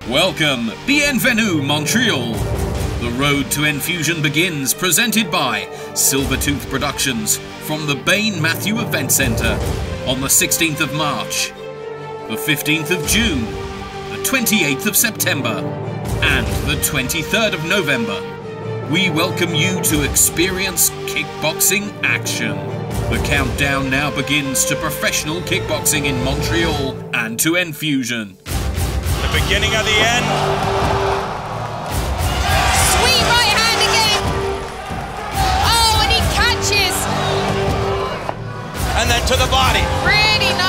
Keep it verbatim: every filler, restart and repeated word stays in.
Welcome, bienvenue, Montreal. The road to Enfusion begins, presented by Silvertooth Productions from the Bain Matthew Event Centre on the sixteenth of March, the fifteenth of June, the twenty-eighth of September, and the twenty-third of November. We welcome you to experience kickboxing action. The countdown now begins to professional kickboxing in Montreal and to Enfusion. The beginning of the end. Sweet right hand again. Oh, and he catches. And then to the body. Really nice.